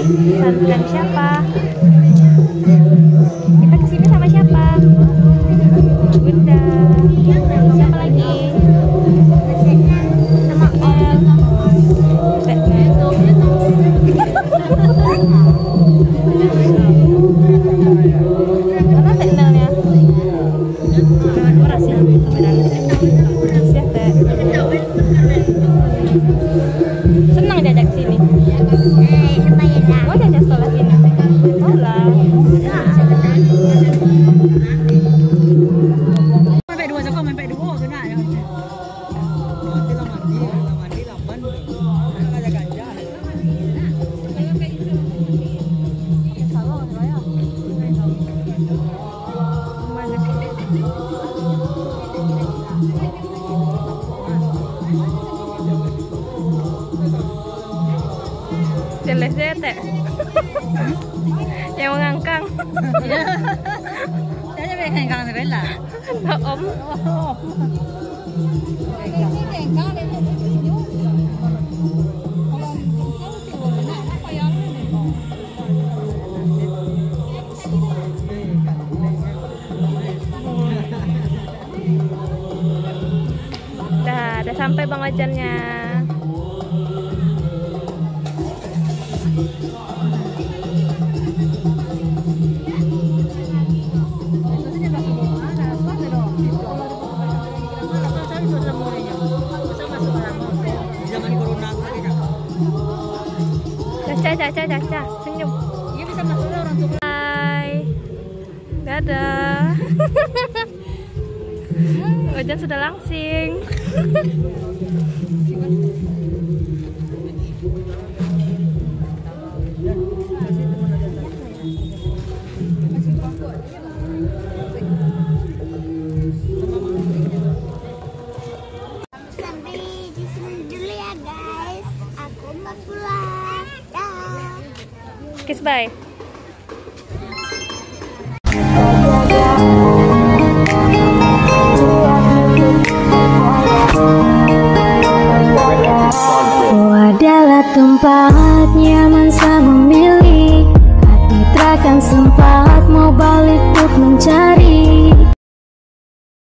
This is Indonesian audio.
Pesantren siapa? Kita kesini sama siapa? Bunda. Siapa lagi? Sama Om. Mana teknelnya? Senang jajak sini. Mau jajak sekolah sini? Oh lah. Sampai dua sekolah, sampai dua tu nak. Jelas teh. Yang mengangkang. Saya pengen kang rela. Om. Udah sampai Bang Ojannya. Caca, senyum. Iya bisa masuk orang tua. Hai. Dadah. Ojan sudah langsing. Sampai di sini dulu ya guys. Aku mau pulang. Dah. Kiss bye. Kau adalah tempat nyaman saya memilih. Hati takkan sempat mau balik untuk mencari